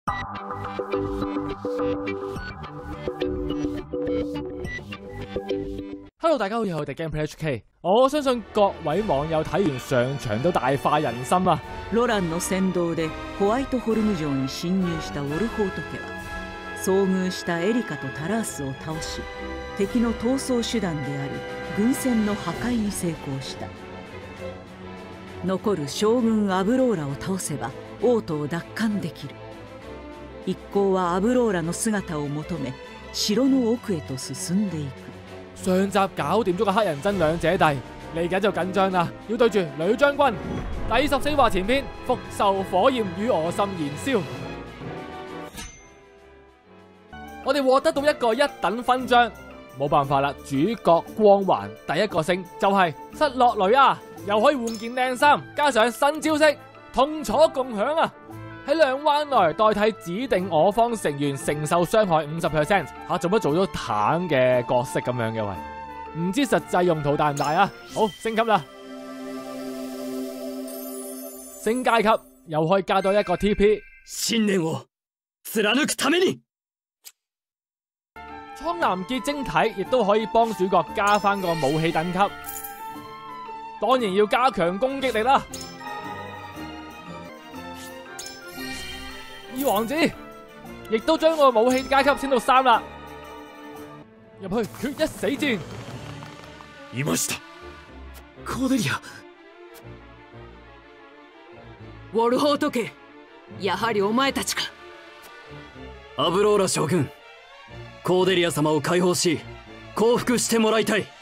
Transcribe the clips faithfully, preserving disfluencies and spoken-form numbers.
Hello， 大家好，又係 The Gameplay H K。我相信各位網友睇完上場都大快人心啊！ ロランの先導でホワイトホルム城に侵入したウォルホート家は遭遇したエリカとタラースを倒し、敵の逃走手段である軍船の破壊に成功した。残る将軍アブローラを倒せば王都を奪還できる。一行はアブローラの姿を求め城の奧へと進んでいく。 上集搞掂咗個黑人真兩姐弟，嚟緊就緊張啦，要對住女將軍。第十四話前篇，復仇火焰與我心燃燒。我哋獲得到一個一等勳章，冇辦法啦，主角光環第一個星就係失落雷啊，又可以換件靚衫，加上新招式痛楚共享啊！喺兩彎內代替指定我方成員承受傷害 百分之五十 嚇，做乜做咗坦嘅角色咁樣嘅喂？唔知實際用途大唔大啊？好，升級啦，升階級又可以加多一個 T P。 信念を貫くために。 蒼藍結晶體亦都可以幫主角加翻個武器等級，當然要加強攻擊力啦。二王子亦都將個武器階級升到三啦，入去決一死戰。 いました。コーデリア。 ウォルホート家、やはりお前たちか。 アブローラ将軍、コーデリア様を解放し降伏してもらいたい。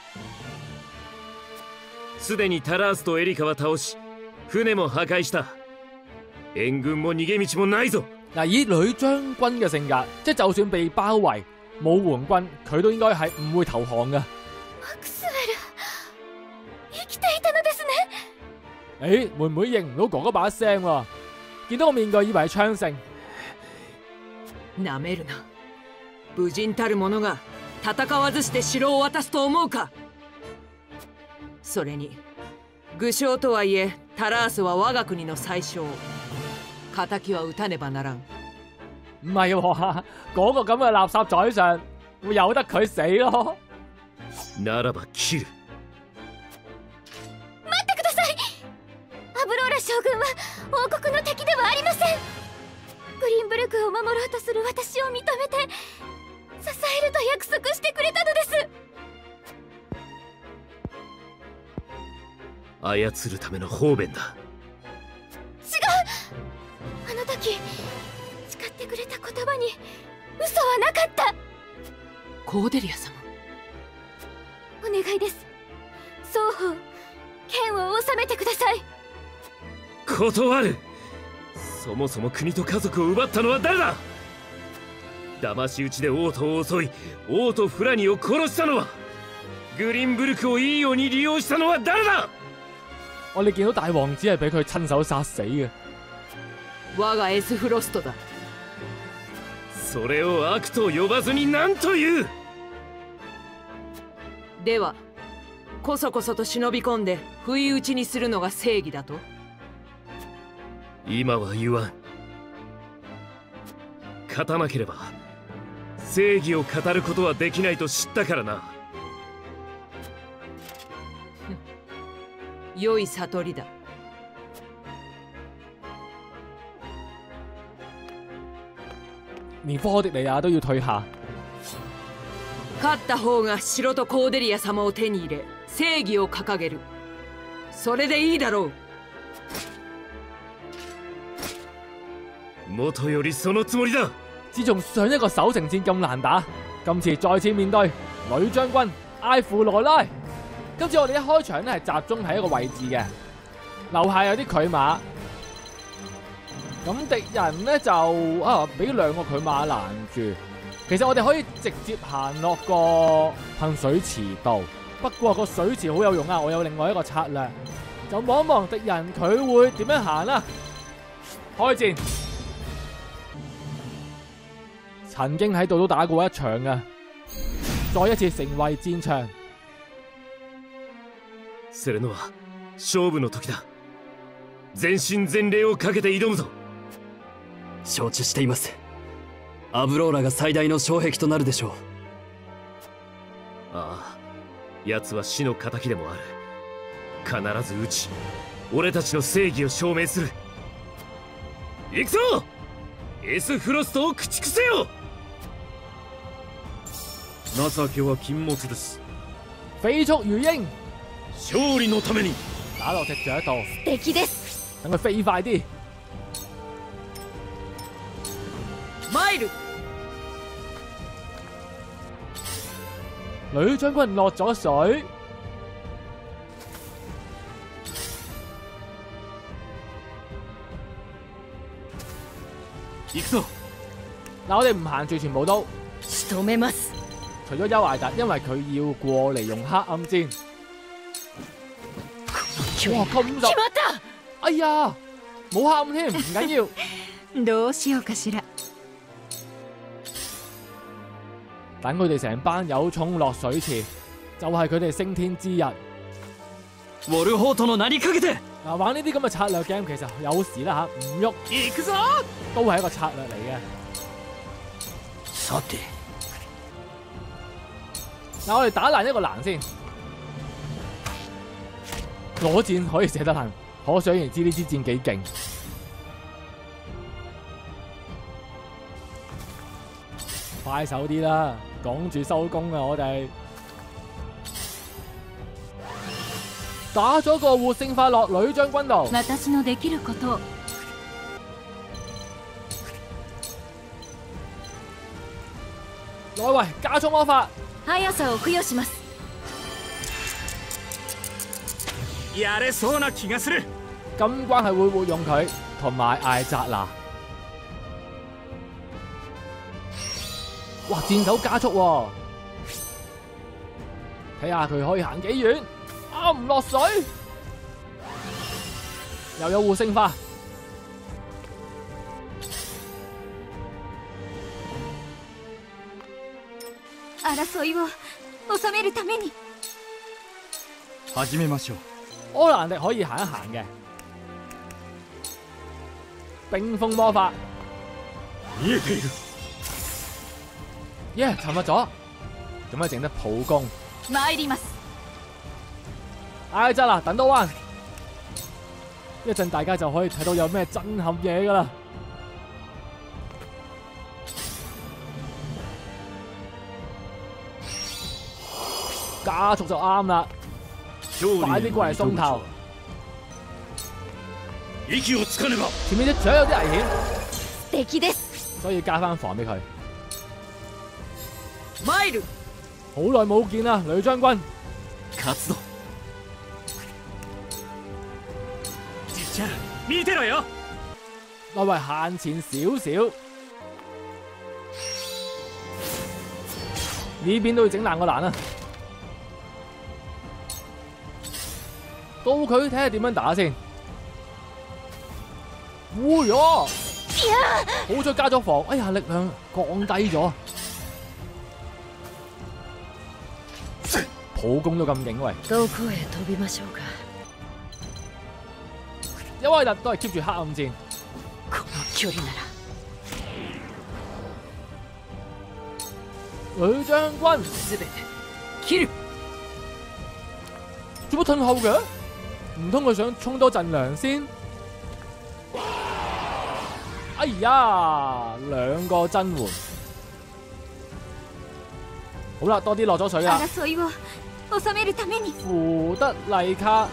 すでにタラースとエリカは倒し、船も破壊した。援軍も逃げ道もないぞ。 嗱，以女將軍嘅性格，即係就算被包圍冇援軍，佢都應該係唔會投降嘅。 マクスウェル、生きていたのです誒， ね。 妹妹認唔到哥哥把聲喎，見到個面具以為係槍聲。 なめるな。武人たる者が戦わずして城を渡すと思うか。それに愚将とはいえタラースは我が國の宰相。敵は討たねばならん。 唔係喎，嗰個咁嘅垃圾宰相會由得佢死咯。 ならば切る。 待ってください。アブローラ将軍は王国の敵ではありません。グリンブルクを守ろうとする私を認めて支えると約束してくれたのです。 操るための方便だ。 違う。あの時誓ってくれた言葉に嘘はなかった。 コーデリア様、 お願いです。双方剣を収めてください。 断る。そもそも国と家族を奪ったのは誰だ。騙し討ちで王都を襲い王とフラニを殺したのは、グリンブルクをいいように利用したのは誰だ。 我哋見到大王子係俾佢親手殺死嘅。 我がエスフロストだ。 それを悪と呼ばずに何という。 ではこそこそと忍び込んで不意打ちにするのが正義だと。 今は言わん。勝たなければ正義を語ることはできないと知ったからな。 良い悟りだ。 連科迪利亞都要退下。 勝った方が城とコーデリア様を手に入れ正義を掲げる。それでいいだろう。元よりそのつもりだ。 自從上一個守城戰咁難打，今次再次面對女將軍艾芙羅拉。今次我哋一開場咧係集中喺一個位置嘅，樓下有啲拒馬。咁敵人咧就啊俾兩個拒馬攔住，其實我哋可以直接行落個噴水池度，不過個水池好有用啊！我有另外一個策略，就望一望敵人佢會點樣行啦。開戰，曾經喺度都打過一場啊，再一次成為戰場。 セレノは勝負の時だ。全身全霊をかけて挑むぞ。 承知しています。アブローラが最大の障壁となるでしょう。 ああ、奴は死の敵でもある。必ず討ち、俺たちの正義を証明する。行くぞ、エスフロストを駆逐せよ。情けは禁物です。 飛速如鷹， 勝利のために打落隻雀度， 素敵です。 等佢飛快啲。 参る。 女將軍落咗水， 行くぞ。 嗱我哋唔行住全部都， 仕留めます。 除咗優艾特，因為佢要過嚟用黑暗箭。哇咁決就， まった。 哎呀，冇黑暗添，唔緊要。 どうしようかしら。 等佢哋成班友衝落水池，就係佢哋升天之日。 ウォルホートの名にかけて。 嗱，玩呢啲咁嘅策略 game，其實有時啦嚇，唔喐行くぞ。 都係一個策略嚟嘅。 さて。 嗱，我哋打爛一個欄先。攞箭可以射得爛，可想而知呢支箭幾勁。快手啲啦，趕住收工啊！我哋打咗個活性化落女將軍度。 私のできることを。 內圍加速魔法， 速さを付与します。 やれそうな気がする。 金關係會活用佢，同埋艾扎拿。哇！箭手加速喎、哦，睇下佢可以行幾遠。啊！唔落水，又有護性化。 争いを収めるために。 始めましょう。 柯蘭迪可以行一行嘅。冰封魔法。 見えている。 耶！沉默咗，做咩整得普攻？ 参ります。 艾扎拿等到彎，一陣大家就可以睇到有咩震撼嘢噶啦。加速就啱啦，快啲過嚟送頭。 息をつかねば。 前面隻雀有啲危險， 素敵です。 所以加翻防俾佢。 参る。 好耐冇見啦，女將軍。 勝つぞ。 じっちゃん見てろよ。 內圍行前少少，呢邊都要整爛個欄啊！到佢睇下點樣打先。烏咗，好彩加咗防，哎呀力量降低咗。普攻都咁勁喂！ どこへ飛びましょうか。 因為特都係 keep 住黑暗箭。 この距離なら。 女將軍すべて切る。 做乜褪後嘅？唔通佢想衝多陣涼先？哎呀，兩個真援。好啦，多啲落咗水啦。 争いを収めるために。 芙德麗卡，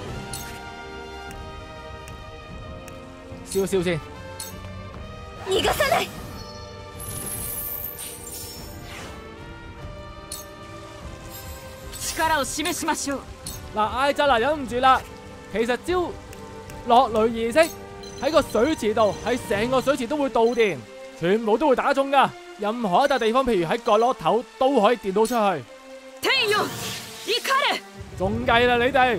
燒一燒先。 逃がさない。 力を示しましょう。 嗱，艾扎拿忍唔住啦，其實招落雷儀式喺個水池度，喺成個水池都會導電，全部都會打中噶。任何一笪地方，譬如喺角落頭，都可以電到出去。 天よ、怒れ！ 仲計啦，你哋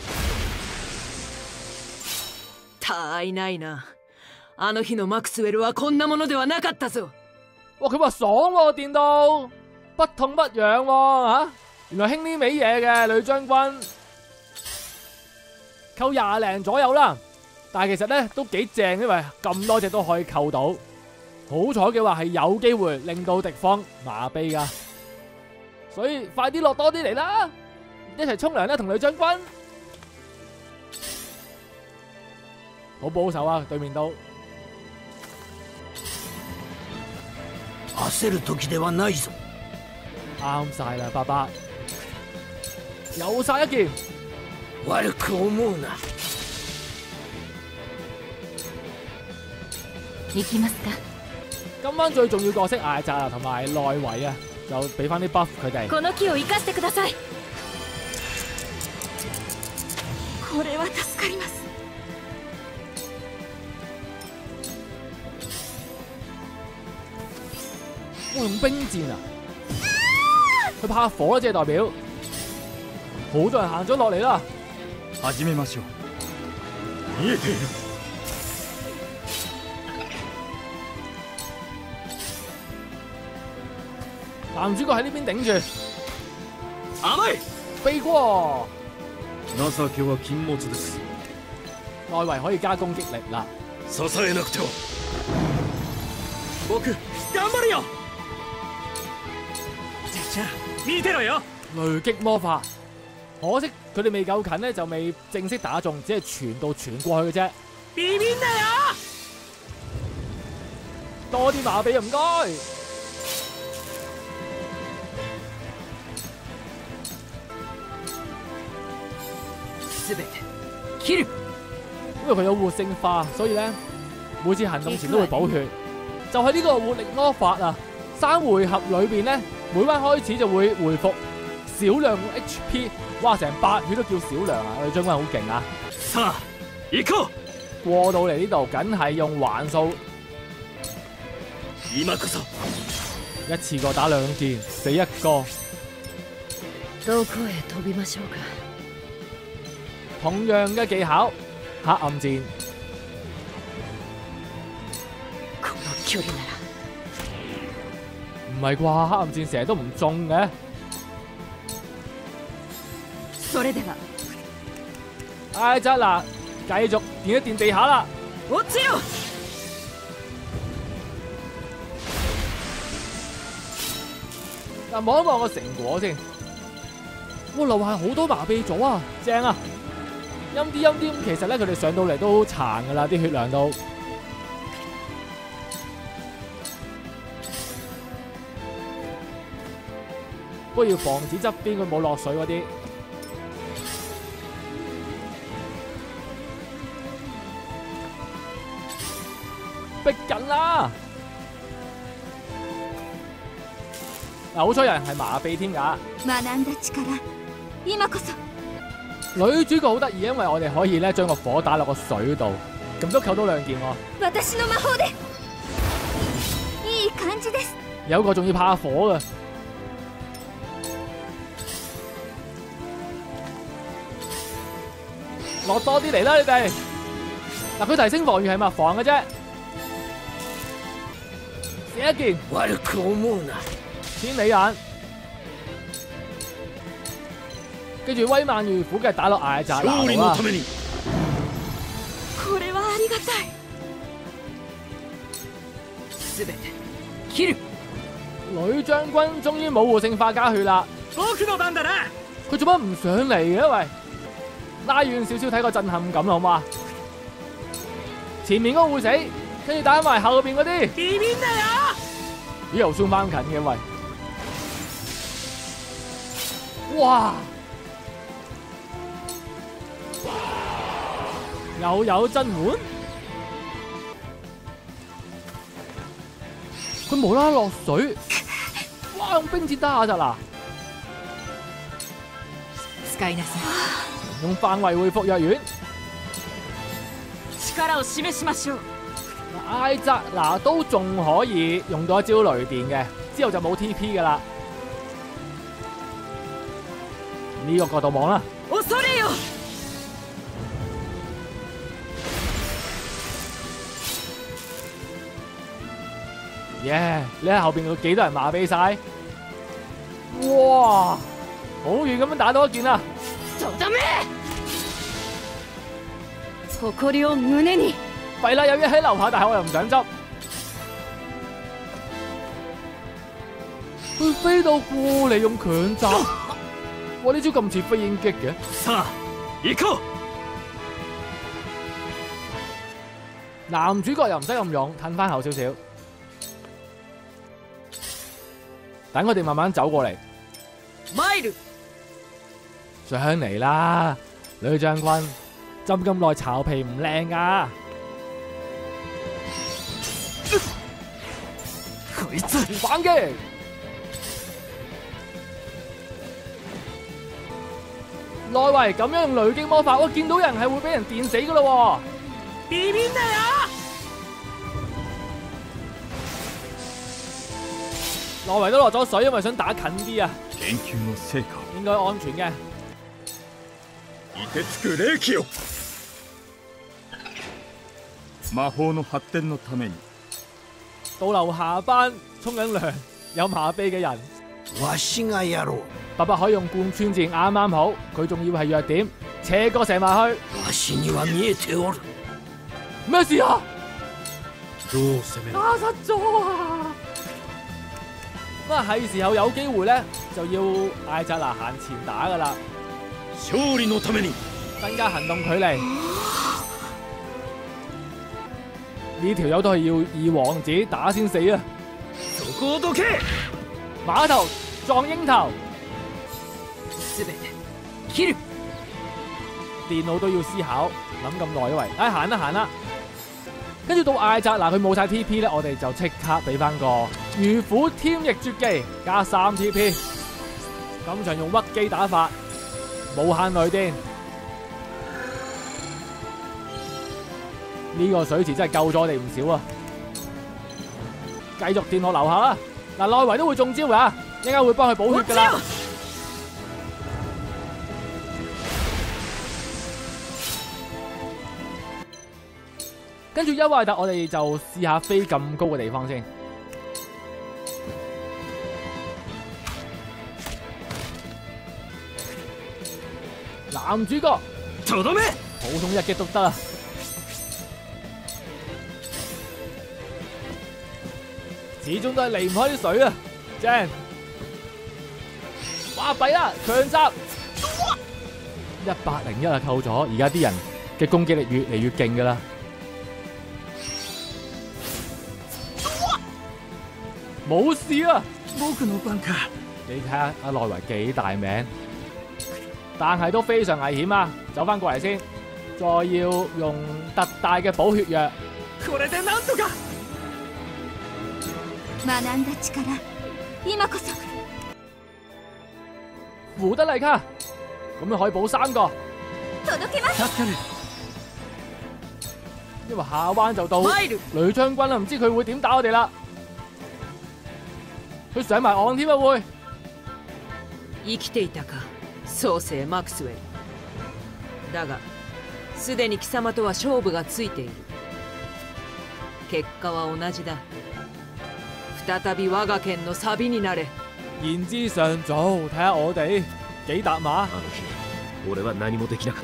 たいないな。あの日のマクスウェルはこんなものではなかったぞ。 哇！佢話爽喎、啊，電到不痛不癢喎、啊、原來興呢味嘢嘅女將軍，扣廿零左右啦。但係其實咧都幾正，因為咁多隻都可以扣到。 好彩嘅話係有機會令到敵方麻痹噶，所以快啲落多啲嚟啦，一齊沖涼啦，同女將軍。好保守啊，對面都。 焦る時ではないぞ。 啱晒啦，爸爸。又殺一劍。 悪く思うな。 行きますか。 今晚最重要角色艾澤啊，同埋內維啊，就俾翻啲 buff 佢哋。 この木を生かしてください。これは助かります。 我用冰箭啊！佢怕火啦，即係代表好多人行咗落嚟啦。 始めましょう。 見えている。 男主角喺呢邊頂住。 甘い。 飛過。 情けは禁物です。 內維可以加攻擊力啦。 支えなくては。僕頑張るよ。じゃあ見てろよ。 雷擊魔法，可惜佢哋未夠近咧，就未正式打中，只係傳到傳過去嘅啫。 ビビんなよ。 多啲麻痹唔該。 全て切る。 因為佢有活性化，所以咧每次行動前都會補血。就係呢個活力魔法啊！三回合裏邊咧，每彎開始就會回復少量 H P， 哇！成八血都叫少量啊！我哋將軍好勁啊！ さあ行こう。 過到嚟呢度，梗係用環數， 今こそ一次過打兩件，死一個。 どこへ飛びましょうか。 同樣嘅技巧，黑暗戰。 この距離なら。 唔係啩？黑暗戰成日都唔中嘅。 それでは。 艾澤嗱，繼續墊一墊地下啦。 落ちろ。 嗱，望一望個成果先。哇！樓下好多麻痹咗啊，正啊！陰啲陰啲，其實咧佢哋上到嚟都好殘噶啦，啲血量都。不過要防止側邊佢冇落水嗰啲。逼緊啦！嗱，好彩有人係麻痹添㗎。 學んだ力、今こそ。 女主角好得意，因為我哋可以咧將個火打落個水度，咁都扣到兩件喎。 私の魔法で。いい感じです。 有個仲要怕火㗎。落多啲嚟啦，你哋！嗱，佢提升防禦係咪防嘅啫？寫一件。 悪く思うな。 千里眼。跟住威曼御斧嘅打落艾澤拿度啦。 これはありがたい。全て切る。 女將軍終於冇活性化加血啦。 僕の番だな。 佢做乜唔上嚟嘅？喂，拉遠少少睇個震撼感好嘛？前面嗰個會死，跟住打埋後邊嗰啲。 ビビんなよ。 咦，又算翻近嘅喂！哇！又有增援，佢無啦啦落水，哇！用冰箭打下咋嗱？ 使いなさい。 用範圍回復藥丸。 力を示しましょう。 艾澤嗱都仲可以用到一招雷電嘅，之後就冇 T P 噶啦。呢、這個角度望啦。 恐れよ。 耶！你喺後邊有幾多人麻痹晒？哇！好遠咁樣打到一件啦！ 就得咩？誇りを胸に。 弊啦，有嘢喺樓下，但係我又唔想執。 佢飛到過嚟用強襲，哇！呢招咁似飛鷹擊嘅。 さあ行こう。 男主角又唔使咁勇，褪翻後少少，等佢哋慢慢走過嚟。 マイル上嚟啦，女將軍，浸咁耐巢皮唔靚噶。 こいつ反擊！內圍咁樣用雷擊魔法，我見到人係會俾人電死噶咯喎！ ビビんなよ。 內圍都落咗水，因為想打近啲啊， 研究の成果應該安全嘅。 凍てつく霊気を魔法の発展のために到樓下班沖緊涼有麻痹嘅人， わしがやろう。 伯伯可以用貫穿箭啱啱好，佢仲要係弱點，斜過射埋去。 わしには見えておる。 咩事啊？ どう攻める？ 打失咗啊！咁啊係時候有機會咧，就要艾扎拿行前打噶啦， 勝利のために。 增加行動距離。呢條友都係要以王子打先死啊！ そこをどけ！ 馬頭撞鷹頭， すべて切る。 電腦都要思考，諗咁耐因為，唉行啦行啦。跟住到艾扎拿佢冇晒 T P 咧，我哋就即刻俾翻個魚虎添翼絕技加三 T P， 今場用屈機打法，無限雷電。呢、個水池真係救咗我哋唔少啊！繼續電落樓下啦，嗱內圍都會中招㗎，一陣間會幫佢補血㗎啦。跟住優惠特，我哋就試下飛咁高嘅地方先。男主角とどめ！ 普通一擊都得啊！始終都係離唔開啲水啊！正，哇弊啦，強襲一百零一啊扣咗，而家啲人嘅攻擊力越嚟越勁㗎啦。冇事啊！ 僕の番か。 你睇下阿內維幾大名，但係都非常危險啊！走翻過嚟先，再要用特大嘅補血藥。 これでなんとか。 学んだ力、今こそ。 胡德麗卡，咁你可以補三個， 届けます。 助かる。 因為下彎就到マイル女將軍啦，唔知佢會點打我哋啦。佢上埋岸添啊會。 生きていたか、創世マクスウェル。だがすでに貴様とは勝負がついている。結果は同じだ。再び我が剣のサビになれ。 言之尚早，睇下我哋幾搭馬。 あの日俺は何もできなかった。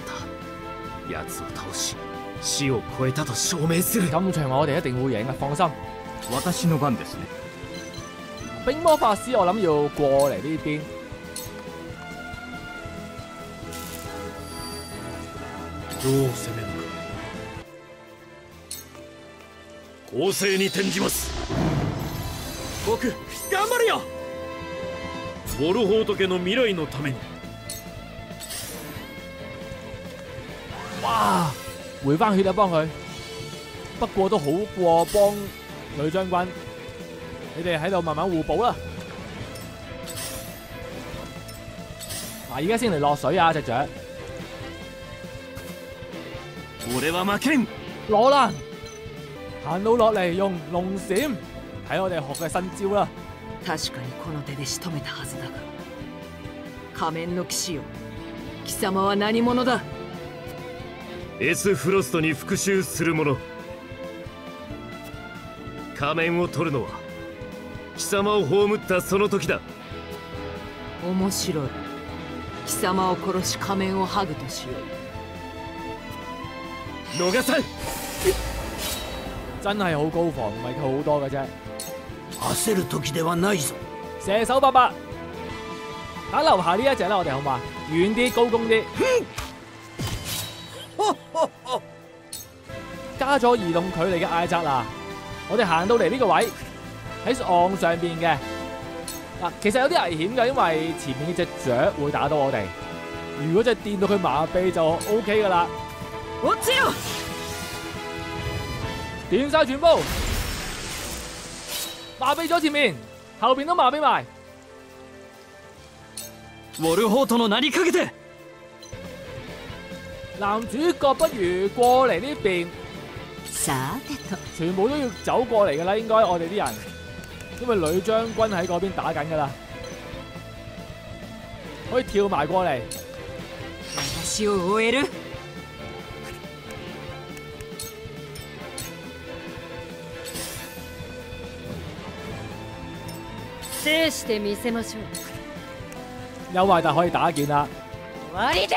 奴を倒し死を超えたと証明する。 今場我哋一定會贏啊，放心。 私の番ですね。 冰魔法師我諗要過嚟呢邊。 どう攻めるか。攻勢に転じます。僕頑張るよ。ウォルホート家の未來のために。 哇！回翻血啊，幫佢。不過都好過幫女將軍。你哋喺度慢慢互補啦。嗱，而家先嚟落水啊，隻雀。 俺は負けん。 羅蘭行到落嚟用龍閃，睇我哋學嘅新招啦。 確かにこの手で仕留めたはずだが、仮面の騎士よ、貴様は何者だ。 エスフロストに復讐する者。仮面を取るのは貴様を葬ったその時だ。 面白い。貴様を殺し仮面を剥ぐとしよう。 逃さん。 真係好高防，唔係扣好多嘅啫。 焦る時ではないぞ。 射手八八，打樓下呢一隻啦，我哋好嘛？遠啲，高攻啲，加咗移動距離嘅艾澤啦。我哋行到嚟呢個位喺岸上邊嘅嗱，其實有啲危險嘅，因為前面嘅隻雀會打到我哋。如果真係電到佢麻痹就 O K 噶啦。 我知道。 斷晒全部，麻痹咗前面，後邊都麻痹埋。 ウォルホートの名にかけて。 男主角不如過嚟呢邊， さてと。 全部都要走過嚟噶啦，應該我哋啲人，因為女將軍喺嗰邊打緊噶啦，可以跳埋過嚟。 私を終える。 制してみせましょう。 優惠但可以打一件啦。 終わりです。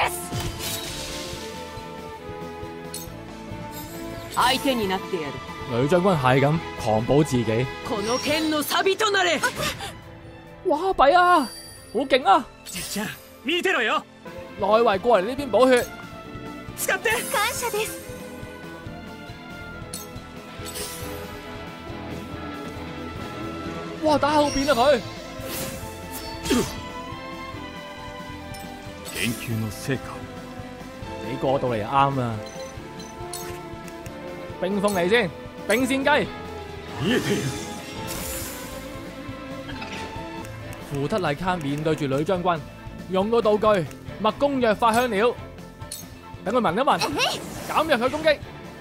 相手になってやる。 女將軍係咁狂補自己。 この剣の錆となれ。 哇弊啊，好勁啊！ じっちゃん見てろよ。 內圍過嚟呢邊補血。 使って。 感謝です。 哇！打後邊啊佢。 研究の成果。 你過到嚟就啱啦。冰封嚟先，冰線雞。 見えている。 庫特麗卡面對住女將軍，用個道具墨攻藥發香料，等佢聞一聞，減弱佢攻擊。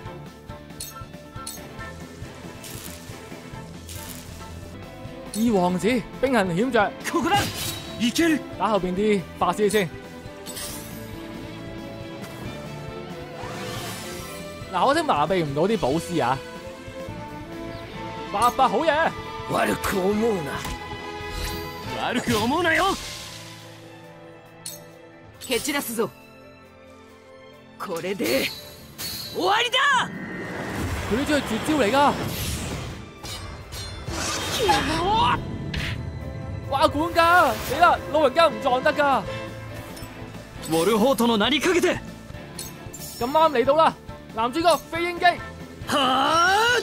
二王子冰行險着， ここだ。いける。 打後邊啲法師先。嗱，可惜麻痹唔到啲保師啊！八八好嘢。 悪く思うな。悪く思うなよ。 蹴散らすぞ。これで終わりだ。 佢呢招係絕招嚟㗎。哇！管家，死啦！老人家唔撞得㗎。 ウォルホートの名にかけて。 咁啱嚟到啦！男主角飛鷹機。 は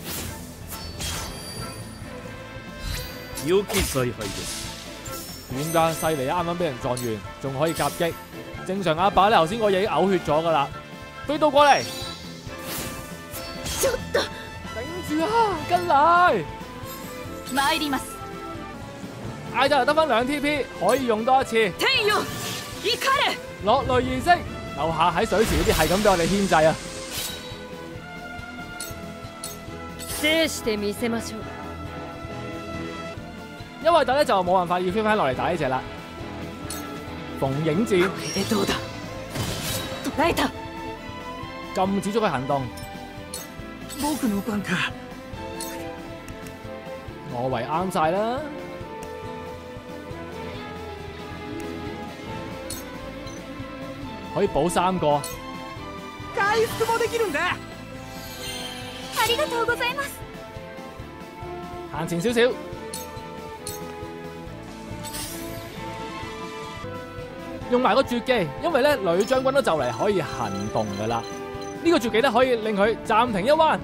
良き采配です。 管家犀利，啱啱俾人撞完，仲可以夾擊。正常阿爸咧，頭先個嘢已經嘔血咗㗎啦。飛到過嚟， ちょっと頂住啊！跟嚟。 参ります。 艾澤得翻兩 T P， 可以用多一次。 天よ、怒れ。 落淚儀式，樓下喺水池嗰啲係咁俾我哋牽制啊！ 制してみせましょう。 因為特咧就冇辦法要飛翻落嚟打呢隻啦。縫影戰， これでどうだ。捉えた。 禁止咗佢行動。 僕の番か。 我為啱晒啦。可以補三個。 回復もできるんだ。 ありがとうございます。 行前少少。用埋個絕技，因為咧女將軍都就嚟可以行動噶啦。呢、這個絕技咧可以令佢暫停一彎。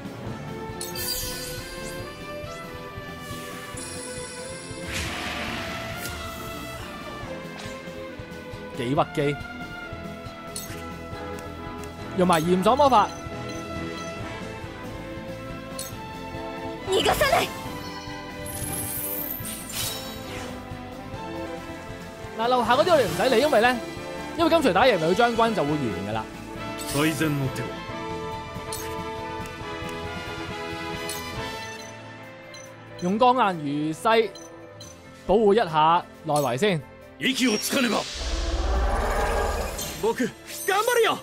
幾屈機，用埋嚴爽魔法， 逃がさない。 嗱，樓下嗰啲我哋唔使理，因為咧，因為今場打贏女將軍就會完噶啦。 最善の手を。 用光眼如西保護一下內圍先。 息をつかねば。 僕頑張るよ。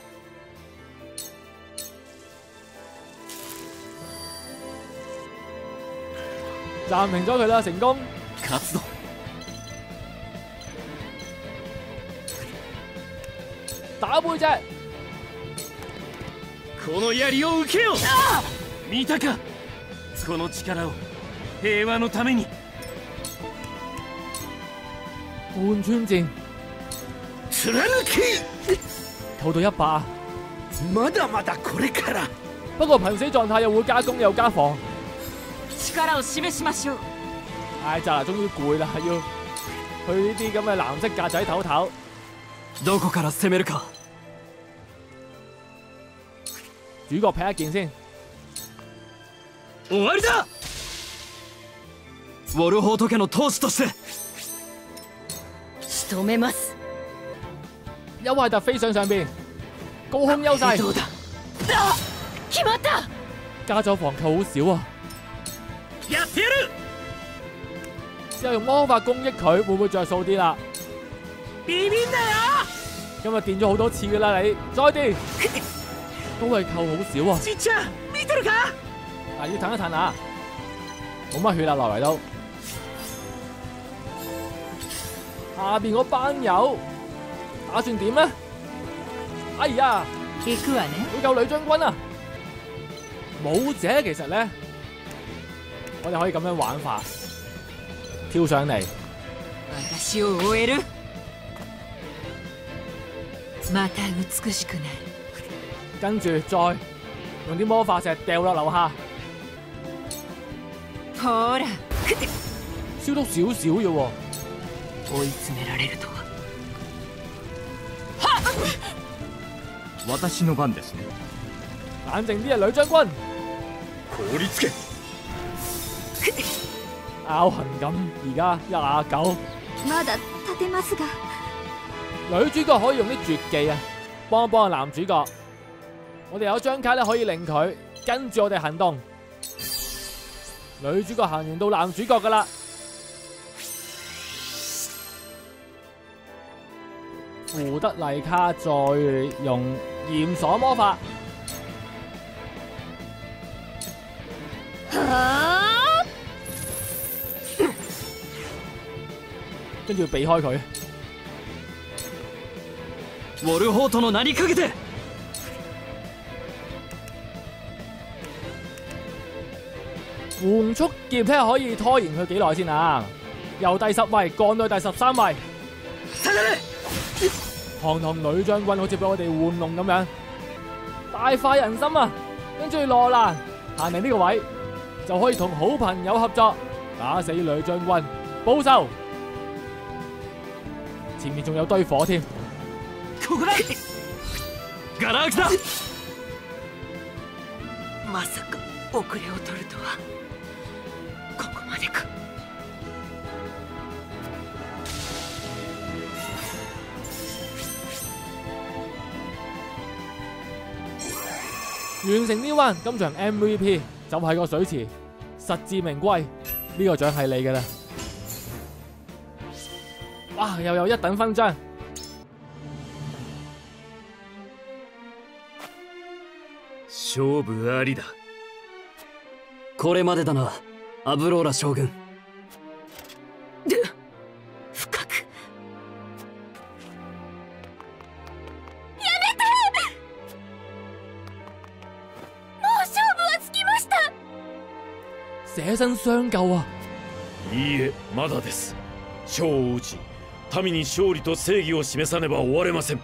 暫停咗佢啦，成功。 勝つぞ。 打背脊。 この槍を受けよ。見たか。この力を平和のために。 貫穿戰貫き扣到一百啊！ まだまだこれから。 不過瀕死狀態又會加攻又加防， 力を示しましょう。 唉，扎拿終於攰啦，要去呢啲咁嘅藍色格仔唞唞。 どこから攻めるか。 主角劈一件先。 終わりだ。ウォルホート家の当主として仕留めます。 休艾特飛上上邊，高空優勢。 どうだ。あ、決まった。 加咗防扣好少啊！ やってやる。 之後用魔法攻擊佢，會唔會着數啲啦？ ビビんなよ。 今日電咗好多次噶啦，你再電都係扣好少啊！ ちっちゃ見てるか？ 嗱，要騰一騰啊！冇乜血啦，來嚟都。下邊嗰班友打算點咧？哎呀！ 行くわね。 會救女將軍啊！武者其實咧，我哋可以咁樣玩法，跳上嚟。 私を終える。また美しくなる。 跟住再用啲魔法石掉落樓下。 ほら。 燒到少少嘅喎。 追い詰められるとは。 私の番ですね。 冷靜啲啊，女將軍！ 凍りつけ。 咬痕咁，而家一廿九。 まだ立てますが。 女主角可以用啲絕技啊，幫一幫男主角。我哋有張卡咧，可以令佢跟住我哋行動。女主角行完到男主角噶啦。胡德麗卡再用嚴鎖魔法，跟住避開佢。 ウォルホートの名にかけて。 緩速劍睇下可以拖延佢幾耐先啊！由第十位降到第十三位。堂堂女將軍好似俾我哋玩弄咁樣，大快人心啊！跟住羅蘭行嚟呢個位，就可以同好朋友合作，打死女將軍，報仇。前面仲有堆火添。 ここだ。ガラクタ。 まさか遅れを取るとは。ここまでか。 完成呢彎，今場 M V P 就係個水池，實至名歸。呢個獎係你嘅啦！哇，又有一等勳章。 勝負ありだ。 これまでだな、アブローラ将軍。 深く。 捨身相救啊！ いいえ、まだです。将を討ち、民に勝利と正義を示さねば終われません。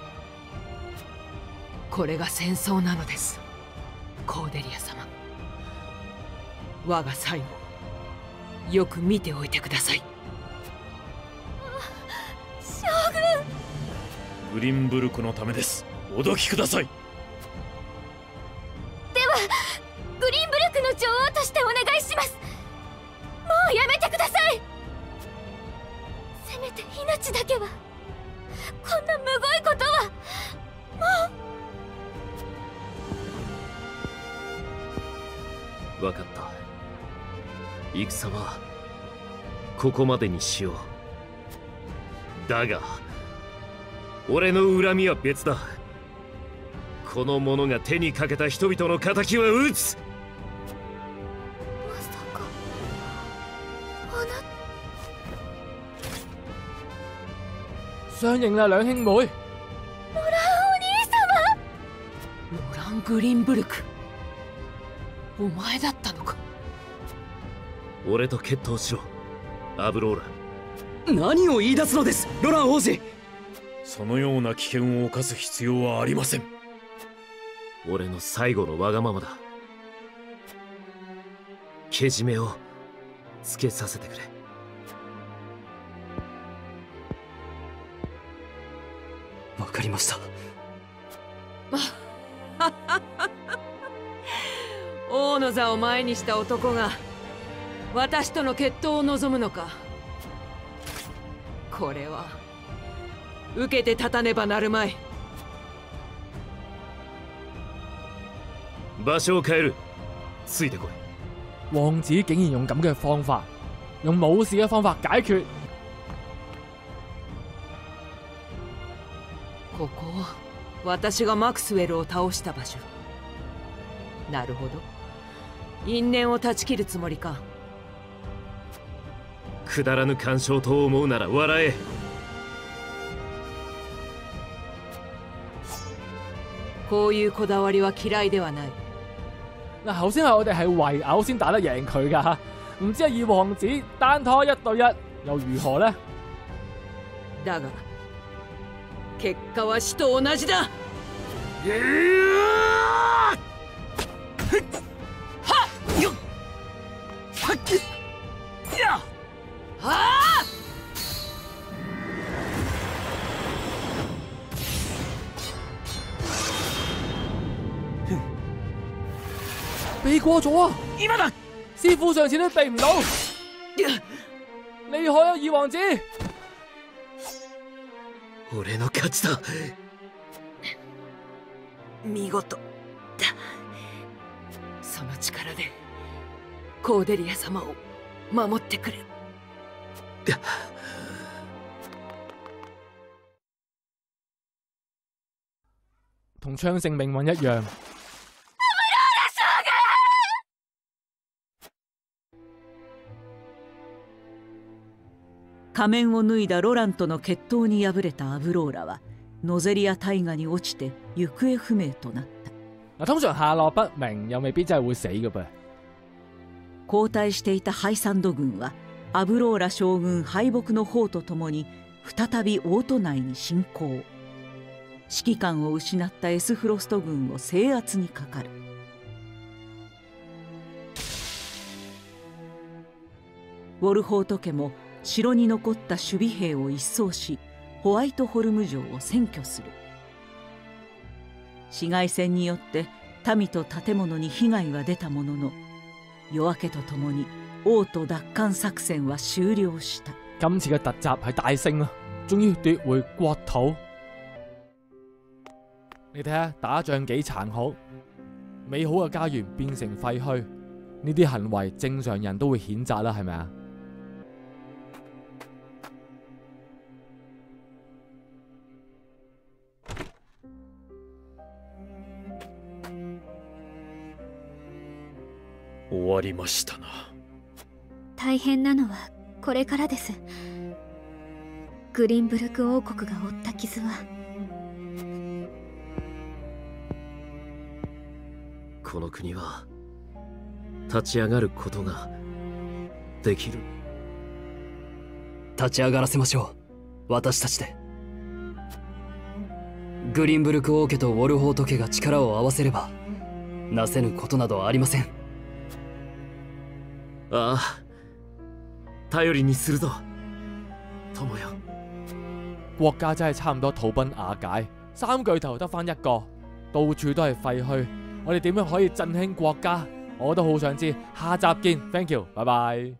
これが戦争なのです、コーデリア様。我が最後、よく見ておいてください。 将軍。 グリンブルクのためです。おどきください。 ではグリンブルクの女王としてお願いします。もうやめてください。せめて命だけは。こんなむごいことはもう。分かった。戦はここまでにしよう。だが俺の恨みは別だ。この者が手にかけた人々の仇は討つ。 まさかあな相認啦，兩兄妹。 ロランお兄様。 ロラン・グリンブルク、お前だったのか。 俺と決闘しろ、アブローラ。 何を言い出すのです、ロラン王子。 そのような危険を冒す必要はありません。 俺の最後のわがままだ。けじめをつけさせてくれ。 わかりました。 王の座を前にした男が私との決闘を望むのか。これは受けて立たねばなるまい。 場所を変える。ついてこい。 王子竟然用咁嘅方法，用武士嘅方法解決。 ここは私がマクスウェルを倒した場所。なるほど。因縁を断ち切るつもりか。 くだらぬ干渉と思うなら笑え。 こういうこだわりは嫌いではない。 嗱，頭先係我哋係圍毆先打得贏佢㗎，唔知係二王子單拖一對一又如何呢？ だが結果は死と同じだ。 避過咗啊！ 今だ！ 師傅上次都避唔到，厲害啊！二王子， 俺の勝ちだ。 見事だ。その力でコーデリア様を守ってくれ。 同昌盛命運一樣。 仮面を脱いだロランとの決闘に敗れたアブローラはノゼリア大河に落ちて行方不明となった。 嗱，通常下落不明又未必真係會死嘅噃。 後退していたハイサンド軍はアブローラ将軍敗北の報とともに再びオート内に侵攻。指揮官を失ったエスフロスト軍を制圧にかかる。ウォルホート家も城に残った守備兵を一掃しホワイトホルム城を占拠する。市街戦によって民と建物に被害は出たものの夜明けとともに王都奪還作戦は終了した。 今次嘅突襲係大勝啊，終於奪回國土。你睇下打仗幾殘酷，美好嘅家園變成廢墟，呢啲行為正常人都會譴責啦，係咪啊？ 終わりましたな。 大変なのはこれからです。グリンブルク王国が負った傷は。 この国は立ち上がることができる。 立ち上がらせましょう、私たちで。グリンブルク王家とウォルホート家が力を合わせればなせぬことなどありません。 啊，頼りにするぞ，友よ。 國家真係差唔多土崩瓦解，三巨頭得返一個，到處都係廢墟。我哋點樣可以振興國家？我都好想知。下集見 ，thank you，拜拜。